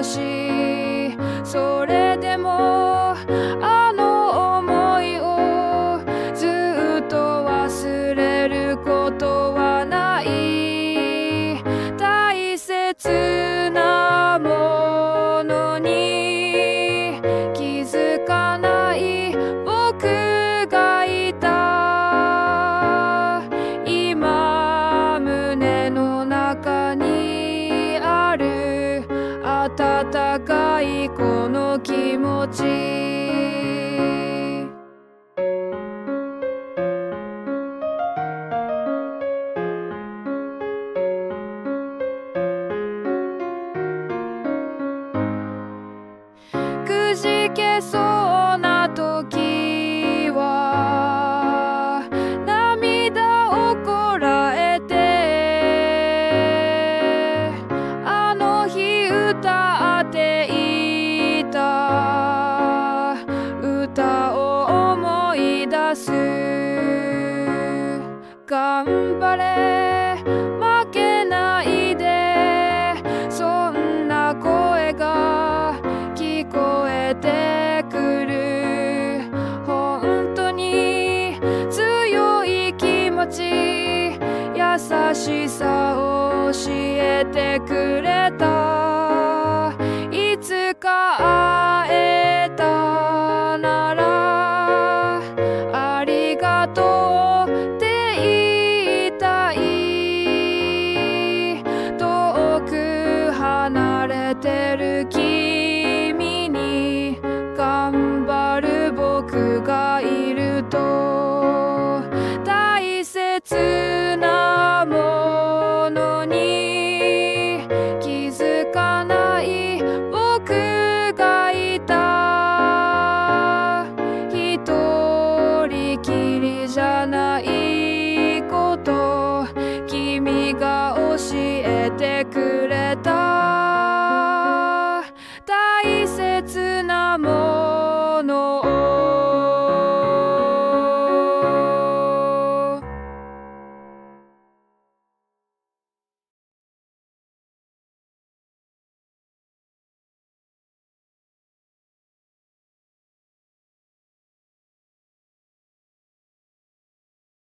し、それでもあの想いをずっと忘れることはない。大切なものに気づかない僕がいた。今胸の中にある温かいこの気持ち。くじけそうな時は涙をこらえて、あの日歌っていた歌を思い出す。頑張れ負けないで、そんな声が聞こえてくる。本当に強い気持ち、優しさを教えてくれた。いつか